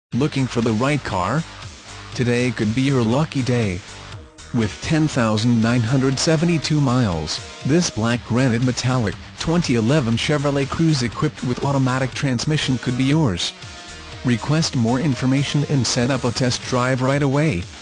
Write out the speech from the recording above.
Looking for the right car? Today could be your lucky day. With 10,972 miles, this Black Granite Metallic 2011 Chevrolet Cruze equipped with automatic transmission could be yours. Request more information and set up a test drive right away.